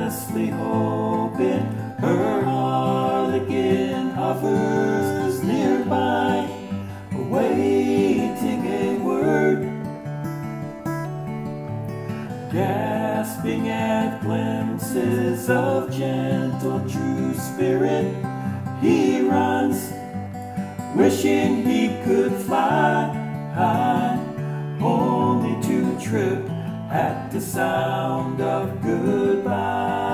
endlessly hoping her harlequin hovers nearby, awaiting a word. Gasping at glimpses of gentle true spirit, he runs, wishing he could fly high, only to trip at the sound of goodbye.